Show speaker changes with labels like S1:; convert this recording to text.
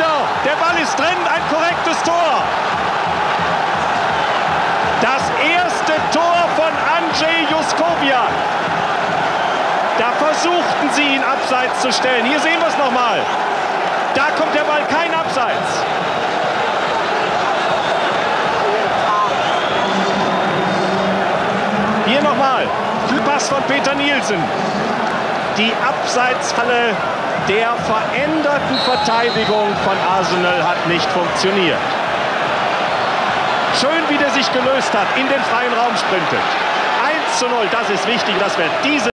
S1: der Ball ist drin, ein korrektes Tor. Das erste Tor von Andrzej Juskowiak. Da versuchten sie, ihn abseits zu stellen. Hier sehen wir es nochmal. Da kommt der Ball, kein Abseits. Hier nochmal. Pass von Peter Nielsen. Die Abseitsfalle der veränderten Verteidigung von Arsenal hat nicht funktioniert. Schön, wie der sich gelöst hat, in den freien Raum sprintet. 1:0, das ist wichtig, dass wir diese